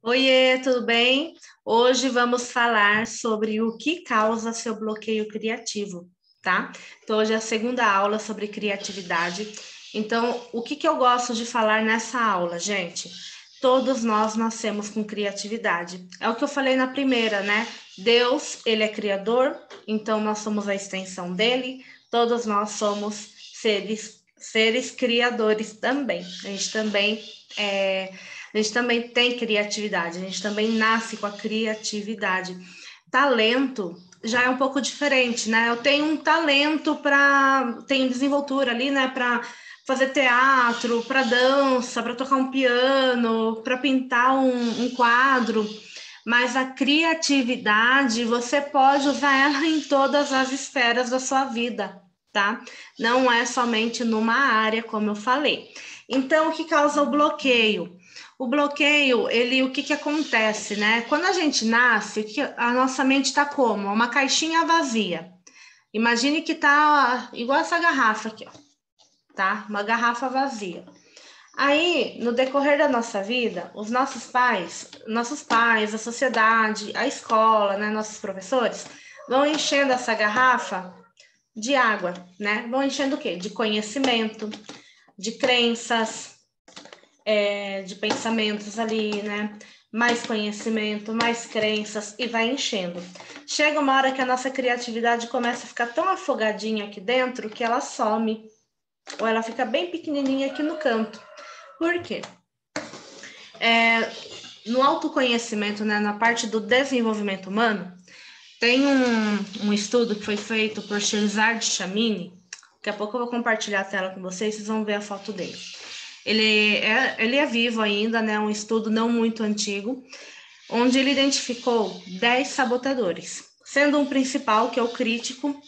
Oiê, tudo bem? Hoje vamos falar sobre o que causa seu bloqueio criativo, tá? Então, hoje é a segunda aula sobre criatividade. Então, o que eu gosto de falar nessa aula, gente? Todos nós nascemos com criatividade. É o que eu falei na primeira, né? Deus, ele é criador, então nós somos a extensão dele. Todos nós somos seres criadores também. A gente também tem criatividade, a gente também nasce com a criatividade. Talento já é um pouco diferente, né? Eu tenho um talento tenho desenvoltura ali, né? Para fazer teatro, para dança, para tocar um piano, para pintar um quadro. Mas a criatividade, você pode usar ela em todas as esferas da sua vida, tá? Não é somente numa área, como eu falei. Então, o que causa o bloqueio? O bloqueio, o que acontece, né? Quando a gente nasce, a nossa mente está como? Uma caixinha vazia. Imagine que tá igual essa garrafa aqui, ó, tá? Uma garrafa vazia. Aí, no decorrer da nossa vida, os nossos pais, a sociedade, a escola, né, nossos professores, vão enchendo essa garrafa de água, né? Vão enchendo o quê? De conhecimento, de crenças, de pensamentos ali, né? Mais conhecimento, mais crenças e vai enchendo. Chega uma hora que a nossa criatividade começa a ficar tão afogadinha aqui dentro que ela some, ou ela fica bem pequenininha aqui no canto. Por quê? No autoconhecimento, né, na parte do desenvolvimento humano, tem um estudo que foi feito por Cesar Chamini. Daqui a pouco eu vou compartilhar a tela com vocês vão ver a foto dele. Ele é vivo ainda, né? Um estudo não muito antigo, onde ele identificou 10 sabotadores, sendo um principal, que é o crítico,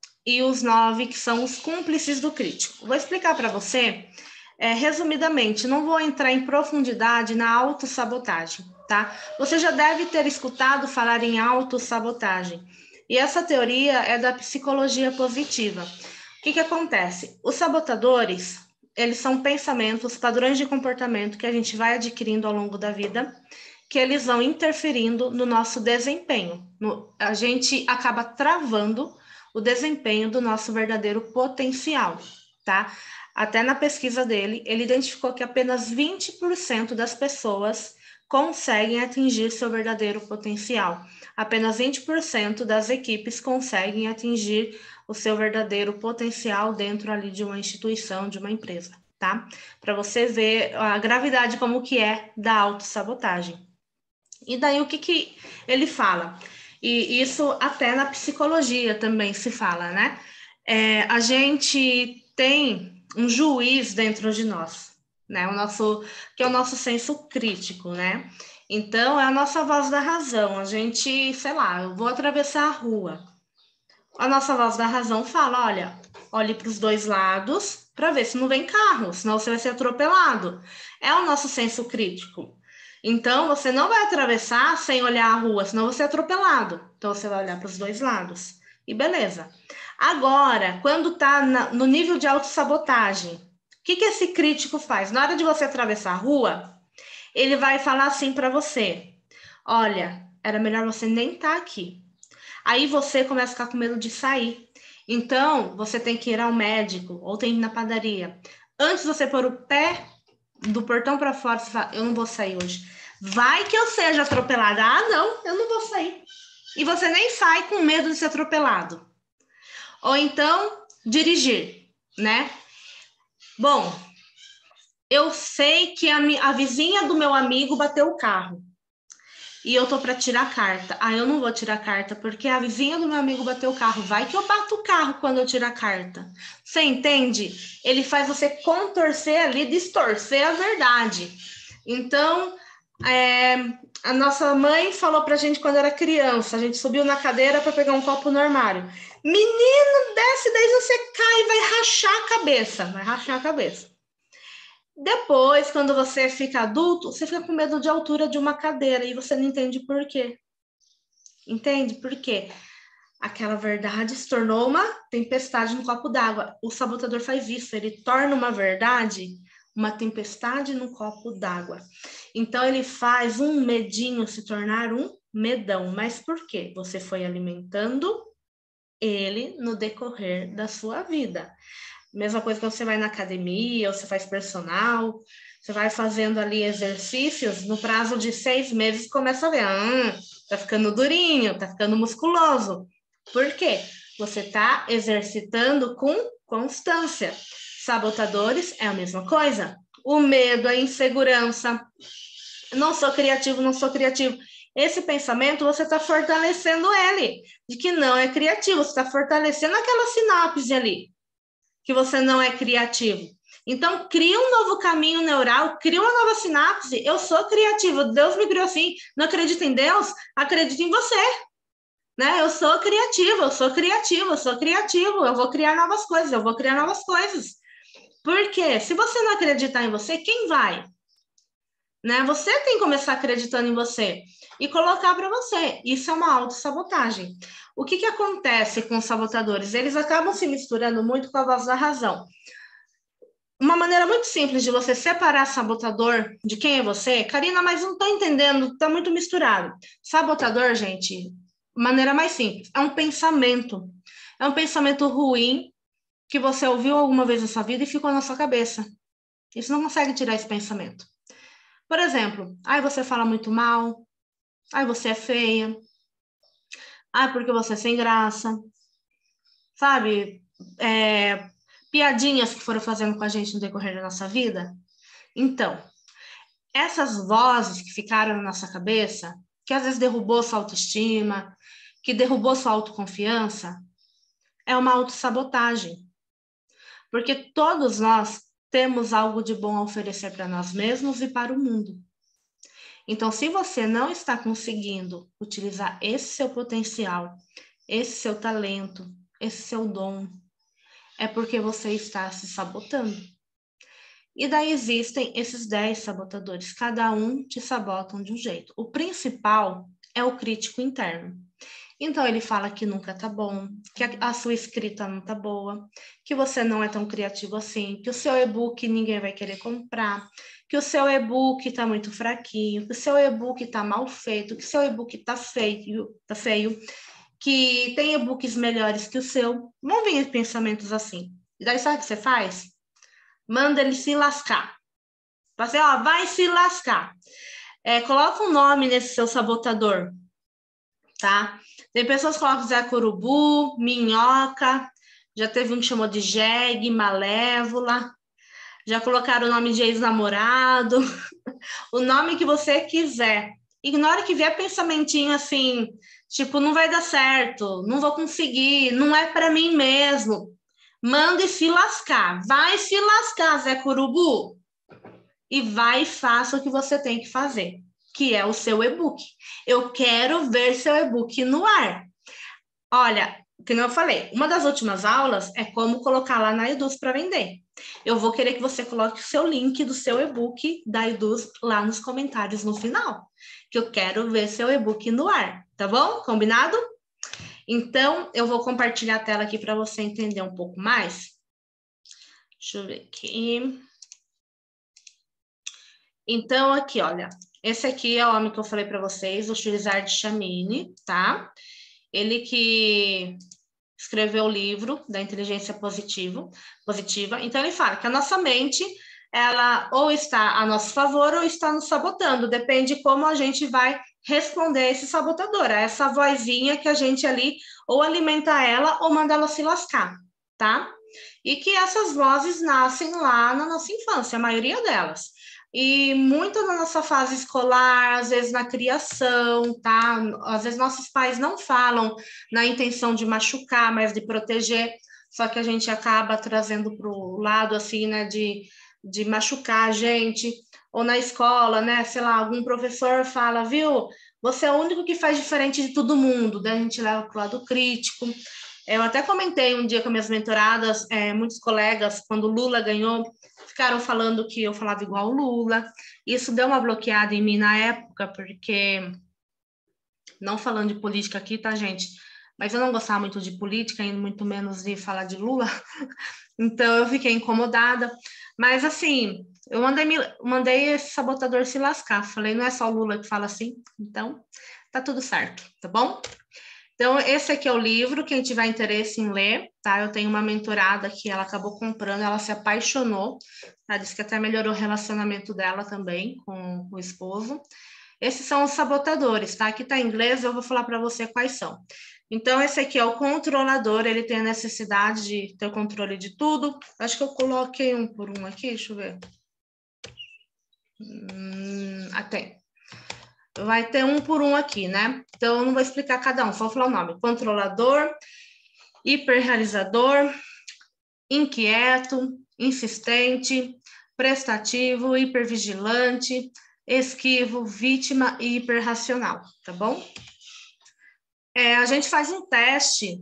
e os 9 que são os cúmplices do crítico. Vou explicar para você, resumidamente, não vou entrar em profundidade na autossabotagem, tá? Você já deve ter escutado falar em autossabotagem, e essa teoria é da psicologia positiva. O que acontece? Os sabotadores, eles são pensamentos, padrões de comportamento que a gente vai adquirindo ao longo da vida, que eles vão interferindo no nosso desempenho. A gente acaba travando o desempenho do nosso verdadeiro potencial, tá? Até na pesquisa dele, ele identificou que apenas 20% das pessoas conseguem atingir seu verdadeiro potencial. Apenas 20% das equipes conseguem atingir o seu verdadeiro potencial dentro ali de uma instituição, de uma empresa, tá? Para você ver a gravidade como que é da autossabotagem. E daí o que ele fala? E isso até na psicologia também se fala, né? A gente tem um juiz dentro de nós, né? Que é o nosso senso crítico, né? Então, é a nossa voz da razão. A gente, sei lá, eu vou atravessar a rua. A nossa voz da razão fala, olhe para os dois lados para ver se não vem carro, senão você vai ser atropelado. É o nosso senso crítico. Então, você não vai atravessar sem olhar a rua, senão você é atropelado. Então, você vai olhar para os dois lados. E beleza. Agora, quando está no nível de autossabotagem, o que esse crítico faz? Na hora de você atravessar a rua, ele vai falar assim para você, olha, era melhor você nem estar aqui. Aí você começa a ficar com medo de sair. Então, você tem que ir ao médico ou tem que ir na padaria. Antes de você pôr o pé do portão para fora, você fala, eu não vou sair hoje. Vai que eu seja atropelada. Ah, não, eu não vou sair. E você nem sai com medo de ser atropelado. Ou então, dirigir, né? Bom, eu sei que a vizinha do meu amigo bateu o carro. E eu tô para tirar carta. Ah, eu não vou tirar carta porque a vizinha do meu amigo bateu o carro. Vai que eu bato o carro quando eu tirar carta. Você entende? Ele faz você contorcer ali, distorcer a verdade. Então, a nossa mãe falou pra gente quando era criança, a gente subiu na cadeira para pegar um copo no armário. Menino, desce, daí você cai, vai rachar a cabeça. Vai rachar a cabeça. Depois, quando você fica adulto, você fica com medo de altura de uma cadeira e você não entende por quê. Entende por quê? Aquela verdade se tornou uma tempestade no copo d'água. O sabotador faz isso, ele torna uma verdade uma tempestade no copo d'água. Então, ele faz um medinho se tornar um medão. Mas por quê? Você foi alimentando ele no decorrer da sua vida. Mesma coisa que você vai na academia, ou você faz personal, você vai fazendo ali exercícios, no prazo de 6 meses começa a ver, tá ficando durinho, tá ficando musculoso. Por quê? Você tá exercitando com constância. Sabotadores é a mesma coisa. O medo, a insegurança. Não sou criativo, não sou criativo. Esse pensamento, você está fortalecendo ele, de que não é criativo, você está fortalecendo aquela sinapse ali, que você não é criativo. Então, cria um novo caminho neural, cria uma nova sinapse. Eu sou criativo, Deus me criou assim. Não acredita em Deus? Acredita em você. Né? Eu sou criativo, eu sou criativo, eu sou criativo. Eu vou criar novas coisas, eu vou criar novas coisas. Por quê? Se você não acreditar em você, quem vai? Né? Você tem que começar acreditando em você e colocar para você. Isso é uma autossabotagem. O que acontece com os sabotadores? Eles acabam se misturando muito com a voz da razão. Uma maneira muito simples de você separar sabotador de quem é você, Karina, mas não estou entendendo, está muito misturado. Sabotador, gente, maneira mais simples, é um pensamento. É um pensamento ruim que você ouviu alguma vez na sua vida e ficou na sua cabeça. Isso não consegue tirar esse pensamento. Por exemplo, você fala muito mal, você é feia, porque você é sem graça, sabe? Piadinhas que foram fazendo com a gente no decorrer da nossa vida. Então, essas vozes que ficaram na nossa cabeça, que às vezes derrubou sua autoestima, que derrubou sua autoconfiança, é uma autossabotagem. Porque todos nós temos algo de bom a oferecer para nós mesmos e para o mundo. Então, se você não está conseguindo utilizar esse seu potencial, esse seu talento, esse seu dom, é porque você está se sabotando. E daí existem esses 10 sabotadores, cada um te sabotam de um jeito. O principal é o crítico interno. Então, ele fala que nunca tá bom, que a sua escrita não tá boa, que você não é tão criativo assim, que o seu e-book ninguém vai querer comprar, que o seu e-book tá muito fraquinho, que o seu e-book tá mal feito, que o seu e-book tá feio, que tem e-books melhores que o seu. Vão vir pensamentos assim. E daí sabe o que você faz? Manda ele se lascar. Você, vai se lascar. Coloca um nome nesse seu sabotador, tá? Tem pessoas que colocam Zé Curubu, Minhoca, já teve um que chamou de jegue, malévola, já colocaram o nome de ex-namorado, o nome que você quiser. Ignora que vier pensamentinho assim, tipo, não vai dar certo, não vou conseguir, não é para mim mesmo. Mande se lascar, vai se lascar, Zé Curubu. E vai e faça o que você tem que fazer, que é o seu e-book. Eu quero ver seu e-book no ar. Olha, como eu falei, uma das últimas aulas é como colocar lá na Eduz para vender. Eu vou querer que você coloque o seu link do seu e-book da Eduz lá nos comentários no final, que eu quero ver seu e-book no ar, tá bom? Combinado? Então, eu vou compartilhar a tela aqui para você entender um pouco mais. Deixa eu ver aqui. Então, aqui, olha, esse aqui é o homem que eu falei para vocês, o Shirzad Chamine, tá? Ele que escreveu o livro da inteligência positiva. Então, ele fala que a nossa mente, ela ou está a nosso favor ou está nos sabotando, depende de como a gente vai responder a esse sabotador, a essa vozinha que a gente ali ou alimenta ela ou manda ela se lascar, tá? E que essas vozes nascem lá na nossa infância, a maioria delas. E muito na nossa fase escolar, às vezes na criação, tá? Às vezes nossos pais não falam na intenção de machucar, mas de proteger, só que a gente acaba trazendo para o lado, assim, né, de machucar a gente, ou na escola, né, sei lá, algum professor fala, viu, você é o único que faz diferente de todo mundo, daí a gente leva para o lado crítico. Eu até comentei um dia com minhas mentoradas, muitos colegas, quando o Lula ganhou, ficaram falando que eu falava igual o Lula. Isso deu uma bloqueada em mim na época, porque, não falando de política aqui, tá, gente? Mas eu não gostava muito de política, e muito menos de falar de Lula. Então, eu fiquei incomodada. Mas, assim, eu mandei esse sabotador se lascar. Falei, não é só o Lula que fala assim, então tá tudo certo, tá bom? Então, esse aqui é o livro, quem tiver interesse em ler, tá? Eu tenho uma mentorada que ela acabou comprando, ela se apaixonou, tá? Disse que até melhorou o relacionamento dela também com o esposo. Esses são os sabotadores, tá? Aqui tá em inglês, eu vou falar para você quais são. Então, esse aqui é o controlador, ele tem a necessidade de ter o controle de tudo. Acho que eu coloquei um por um aqui, deixa eu ver. Tem. Vai ter um por um aqui, né? Então, eu não vou explicar cada um, só vou falar o nome. Controlador, hiperrealizador, inquieto, insistente, prestativo, hipervigilante, esquivo, vítima e hiperracional, tá bom? A gente faz um teste.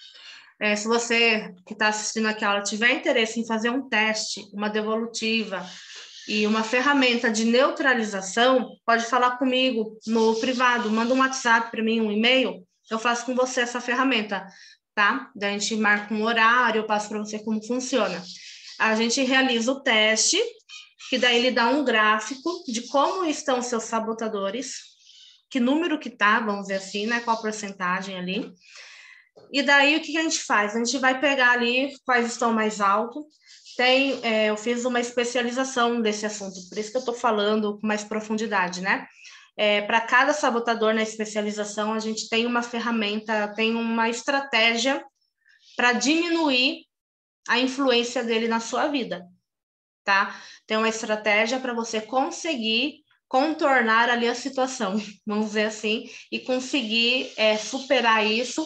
Se você que está assistindo aqui a aula tiver interesse em fazer um teste, uma devolutiva e uma ferramenta de neutralização, pode falar comigo no privado, manda um WhatsApp para mim, um e-mail, eu faço com você essa ferramenta, tá? Daí a gente marca um horário, eu passo para você como funciona. A gente realiza o teste, que daí ele dá um gráfico de como estão os seus sabotadores, que número que tá, vamos dizer assim, né? Qual porcentagem ali. E daí, o que a gente faz? A gente vai pegar ali quais estão mais altos. Eu fiz uma especialização desse assunto, por isso que eu estou falando com mais profundidade, né? Para cada sabotador na especialização, a gente tem uma ferramenta, tem uma estratégia para diminuir a influência dele na sua vida, tá? Tem uma estratégia para você conseguir contornar ali a situação, vamos dizer assim, e conseguir superar isso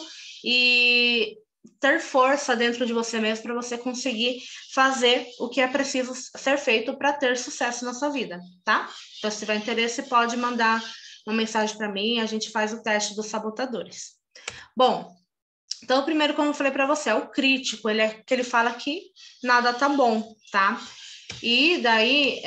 e ter força dentro de você mesmo para você conseguir fazer o que é preciso ser feito para ter sucesso na sua vida, tá? Então, se tiver interesse, pode mandar uma mensagem para mim, a gente faz o teste dos sabotadores. Bom, então, o primeiro, como eu falei para você, é o crítico, que ele fala que nada tá bom, tá? E daí,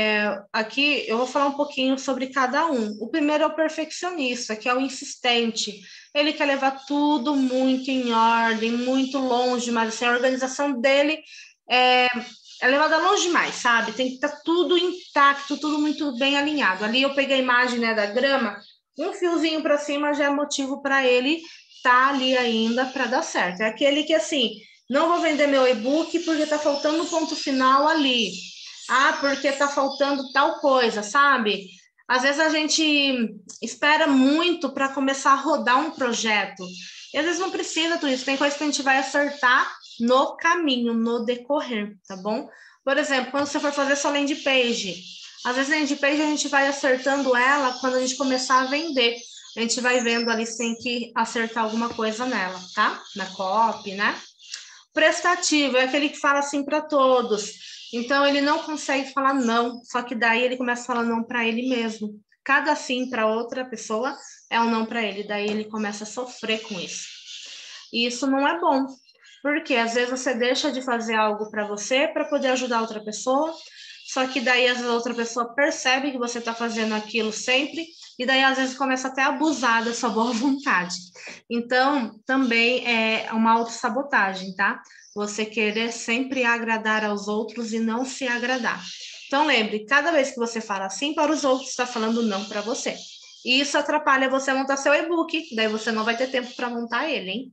aqui eu vou falar um pouquinho sobre cada um. O primeiro é o perfeccionista, que é o insistente. Ele quer levar tudo muito em ordem, muito longe, mas assim, a organização dele é levada longe demais, sabe? Tem que estar tudo intacto, tudo muito bem alinhado. Ali eu peguei a imagem, né, da grama, um fiozinho para cima já é motivo para ele estar ali ainda para dar certo. É aquele que, assim, não vou vender meu e-book porque está faltando o ponto final ali. Porque está faltando tal coisa, sabe? Às vezes a gente espera muito para começar a rodar um projeto. E às vezes não precisa tudo isso. Tem coisa que a gente vai acertar no caminho, no decorrer, tá bom? Por exemplo, quando você for fazer sua landing page, às vezes a landing page a gente vai acertando ela quando a gente começar a vender. A gente vai vendo ali se tem que acertar alguma coisa nela, tá? Na copy, né? Prestativo é aquele que fala assim para todos. Então, ele não consegue falar não, só que daí ele começa a falar não para ele mesmo. Cada sim para outra pessoa é um não para ele, daí ele começa a sofrer com isso. E isso não é bom, porque às vezes você deixa de fazer algo para você para poder ajudar outra pessoa, só que daí às vezes a outra pessoa percebe que você está fazendo aquilo sempre, e daí às vezes começa até a abusar da sua boa vontade. Então, também é uma autossabotagem, tá? Você querer sempre agradar aos outros e não se agradar. Então, lembre, cada vez que você fala sim para os outros, está falando não para você. E isso atrapalha você montar seu e-book, daí você não vai ter tempo para montar ele, hein?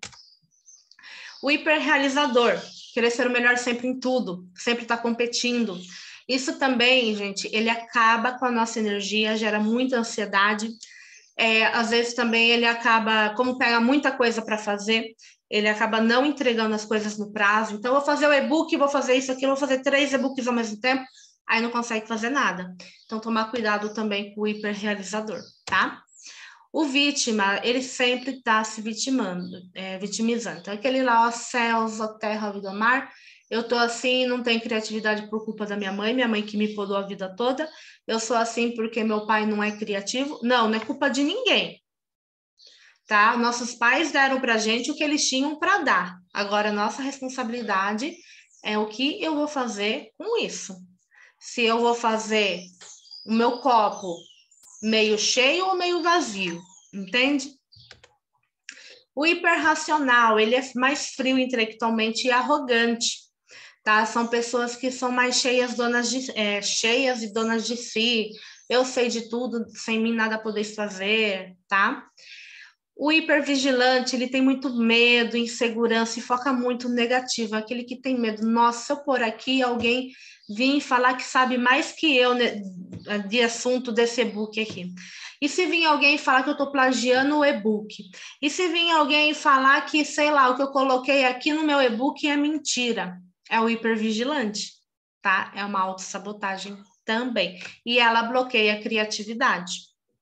O hiperrealizador, querer ser o melhor sempre em tudo, sempre estar competindo. Isso também, gente, ele acaba com a nossa energia, gera muita ansiedade. Às vezes também ele acaba, como pega muita coisa para fazer, ele acaba não entregando as coisas no prazo. Então, eu vou fazer o e-book, vou fazer isso aqui, vou fazer 3 e-books ao mesmo tempo, aí não consegue fazer nada. Então, tomar cuidado também com o hiperrealizador, tá? O vítima, ele sempre está se vitimizando. Então, aquele lá, ó, céus, ó terra, ó vida, ó mar, eu tô assim, não tenho criatividade por culpa da minha mãe que me podou a vida toda, eu sou assim porque meu pai não é criativo. Não, não é culpa de ninguém, tá? Nossos pais deram pra gente o que eles tinham para dar. Agora, nossa responsabilidade é o que eu vou fazer com isso. Se eu vou fazer o meu copo meio cheio ou meio vazio, entende? O hiperracional, ele é mais frio intelectualmente e arrogante, tá? São pessoas que são mais cheias, cheias e donas de si. Eu sei de tudo, sem mim nada podeis fazer, tá? O hipervigilante, ele tem muito medo, insegurança e foca muito no negativo. Aquele que tem medo, nossa, se eu pôr aqui, alguém vir falar que sabe mais que eu, né, de assunto desse e-book aqui. E se vir alguém falar que eu estou plagiando o e-book? E se vir alguém falar que, sei lá, o que eu coloquei aqui no meu e-book é mentira? É o hipervigilante, tá? É uma autossabotagem também. E ela bloqueia a criatividade.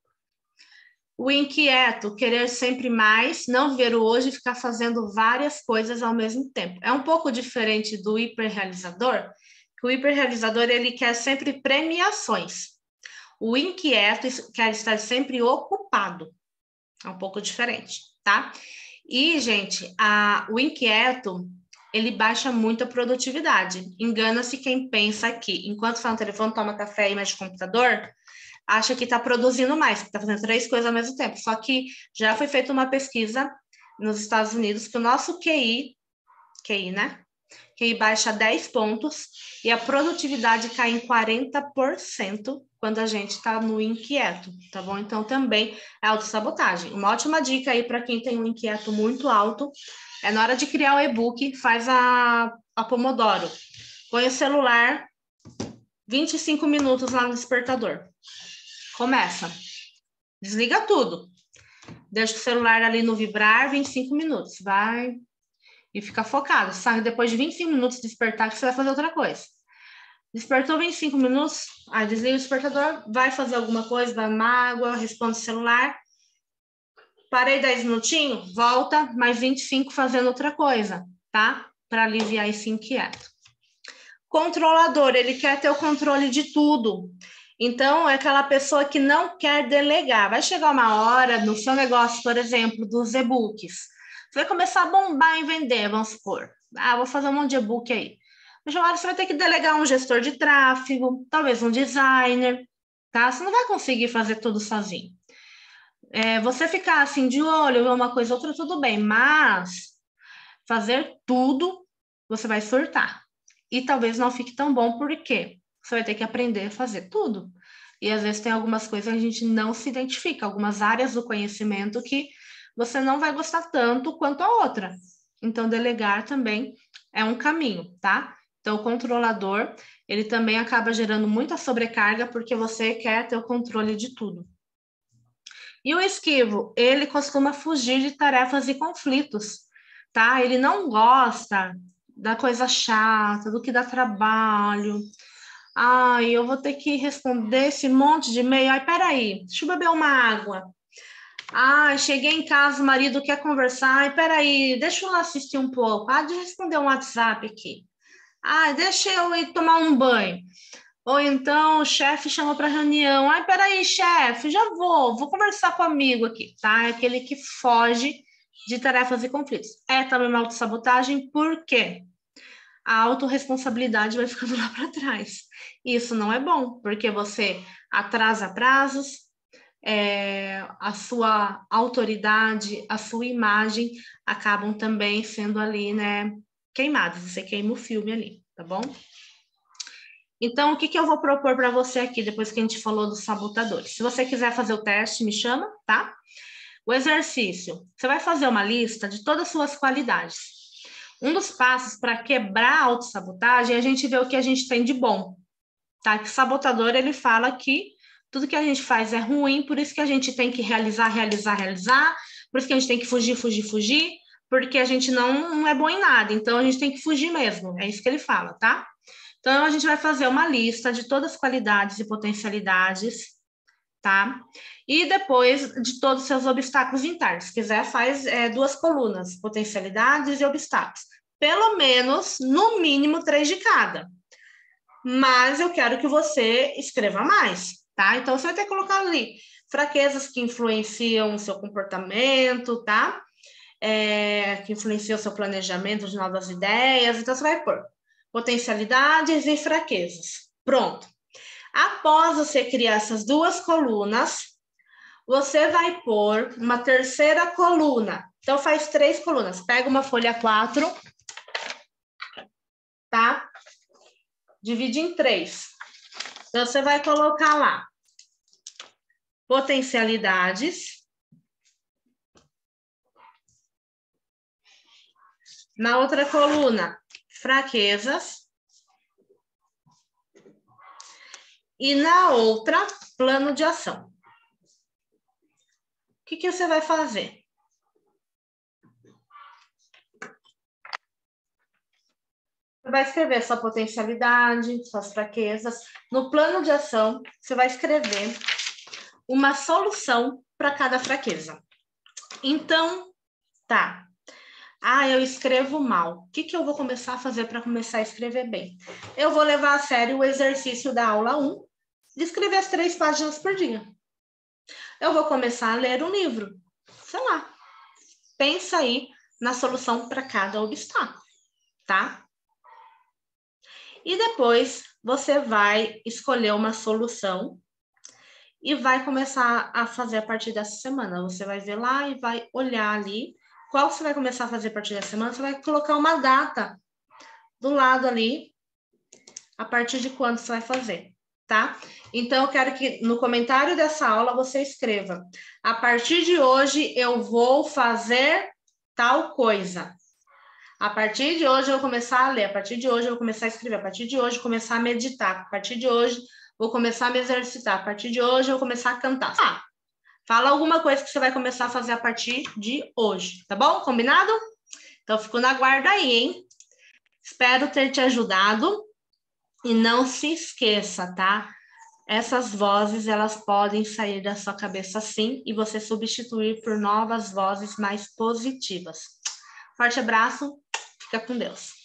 O inquieto, querer sempre mais, não ver o hoje e ficar fazendo várias coisas ao mesmo tempo. É um pouco diferente do hiperrealizador, que o hiperrealizador ele quer sempre premiações. O inquieto quer estar sempre ocupado. É um pouco diferente, tá? E, gente, o inquieto, ele baixa muito a produtividade. Engana-se quem pensa que, enquanto fala no telefone, toma café e mexe no computador, acha que está produzindo mais, que está fazendo 3 coisas ao mesmo tempo. Só que já foi feita uma pesquisa nos Estados Unidos que o nosso QI, né? QI baixa 10 pontos e a produtividade cai em 40% quando a gente está no inquieto, tá bom? Então, também é autossabotagem. Uma ótima dica aí para quem tem um inquieto muito alto é na hora de criar o e-book, faz a Pomodoro. Põe o celular 25 minutos lá no despertador. Começa. Desliga tudo. Deixa o celular ali no vibrar 25 minutos. Vai e fica focado. Sabe? Depois de 25 minutos despertar que você vai fazer outra coisa. Despertou 25 minutos, aí desliga o despertador, vai fazer alguma coisa, vai na água, responde o celular. Parei 10 minutinhos, volta, mais 25 fazendo outra coisa, tá? Para aliviar esse inquieto. Controlador, ele quer ter o controle de tudo. Então, é aquela pessoa que não quer delegar. Vai chegar uma hora no seu negócio, por exemplo, dos e-books. Você vai começar a bombar em vender, vamos supor. Vou fazer um monte de e-book aí. Mas uma hora você vai ter que delegar um gestor de tráfego, talvez um designer, tá? Você não vai conseguir fazer tudo sozinho. Você ficar assim de olho, ver uma coisa ou outra, tudo bem, mas fazer tudo, você vai surtar. E talvez não fique tão bom, porque você vai ter que aprender a fazer tudo. E às vezes tem algumas coisas que a gente não se identifica, algumas áreas do conhecimento que você não vai gostar tanto quanto a outra. Então, delegar também é um caminho, tá? Então, o controlador, ele também acaba gerando muita sobrecarga, porque você quer ter o controle de tudo. E o esquivo, ele costuma fugir de tarefas e conflitos, tá? Ele não gosta da coisa chata, do que dá trabalho. Eu vou ter que responder esse monte de e-mail. Peraí, deixa eu beber uma água. Cheguei em casa, o marido quer conversar. Peraí, deixa eu assistir um pouco. Deixa eu responder um WhatsApp aqui. Deixa eu ir tomar um banho. Ou então o chefe chamou para reunião. Peraí, chefe, já vou conversar com o amigo aqui, tá? É aquele que foge de tarefas e conflitos. É também uma autossabotagem, por quê? A autorresponsabilidade vai ficando lá para trás. Isso não é bom, porque você atrasa prazos, a sua autoridade, a sua imagem acabam também sendo ali, né, queimadas. Você queima o filme ali, tá bom? Então, o que eu vou propor para você aqui, depois que a gente falou dos sabotadores? Se você quiser fazer o teste, me chama, tá? O exercício, você vai fazer uma lista de todas as suas qualidades. Um dos passos para quebrar a autossabotagem é a gente ver o que a gente tem de bom, tá? Que o sabotador, ele fala que tudo que a gente faz é ruim, por isso que a gente tem que realizar, por isso que a gente tem que fugir, porque a gente não é bom em nada, então a gente tem que fugir mesmo, é isso que ele fala, tá? Então, a gente vai fazer uma lista de todas as qualidades e potencialidades, tá? E depois de todos os seus obstáculos internos. Se quiser, faz 2 colunas, potencialidades e obstáculos. Pelo menos, no mínimo, 3 de cada. Mas eu quero que você escreva mais, tá? Então, você vai ter que colocar ali fraquezas que influenciam o seu comportamento, tá? Que influenciam o seu planejamento de novas ideias. Então, você vai pôr potencialidades e fraquezas. Pronto. Após você criar essas 2 colunas, você vai pôr uma terceira coluna. Então, faz 3 colunas. Pega uma folha 4, tá? divide em 3. Então, você vai colocar lá potencialidades. Na outra coluna, fraquezas. E na outra, plano de ação. O que você vai fazer? Você vai escrever sua potencialidade, suas fraquezas. No plano de ação, você vai escrever uma solução para cada fraqueza. Então, tá. Eu escrevo mal. O que eu vou começar a fazer para começar a escrever bem? Eu vou levar a sério o exercício da aula 1, de escrever as 3 páginas por dia. Eu vou começar a ler um livro. Sei lá. Pensa aí na solução para cada obstáculo, tá? E depois você vai escolher uma solução e vai começar a fazer a partir dessa semana. Você vai ver lá e vai olhar ali qual você vai começar a fazer a partir dessa semana. Você vai colocar uma data do lado ali, a partir de quando você vai fazer, tá? Então, eu quero que no comentário dessa aula você escreva: a partir de hoje eu vou fazer tal coisa. A partir de hoje eu vou começar a ler, a partir de hoje eu vou começar a escrever, a partir de hoje eu vou começar a meditar, a partir de hoje vou começar a me exercitar, a partir de hoje eu vou começar a cantar. Fala alguma coisa que você vai começar a fazer a partir de hoje, tá bom? Combinado? Então, fico na guarda aí, hein? Espero ter te ajudado. E não se esqueça, tá? Essas vozes, elas podem sair da sua cabeça sim e você substituir por novas vozes mais positivas. Forte abraço, fica com Deus.